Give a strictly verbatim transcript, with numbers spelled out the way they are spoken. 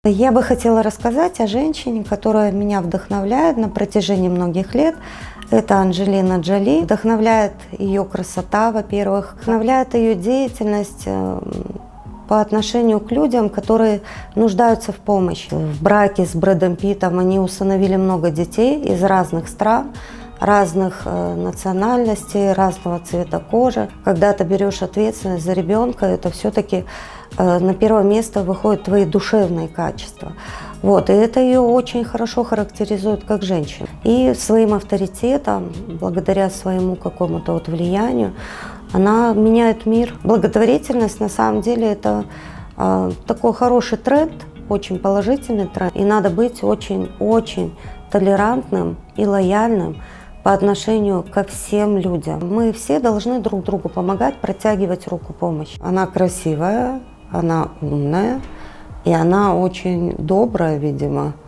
Я бы хотела рассказать о женщине, которая меня вдохновляет на протяжении многих лет. Это Анджелина Джоли. Вдохновляет ее красота, во-первых, вдохновляет ее деятельность по отношению к людям, которые нуждаются в помощи. В браке с Брэдом Питтом они усыновили много детей из разных стран, разных э, национальностей, разного цвета кожи. Когда ты берешь ответственность за ребенка, это все-таки э, на первое место выходят твои душевные качества. Вот, и это ее очень хорошо характеризует как женщину. И своим авторитетом, благодаря своему какому-то вот влиянию, она меняет мир. Благотворительность на самом деле это э, такой хороший тренд, очень положительный тренд. И надо быть очень-очень толерантным и лояльным по отношению ко всем людям. Мы все должны друг другу помогать, протягивать руку помощи. Она красивая, она умная, и она очень добрая, видимо.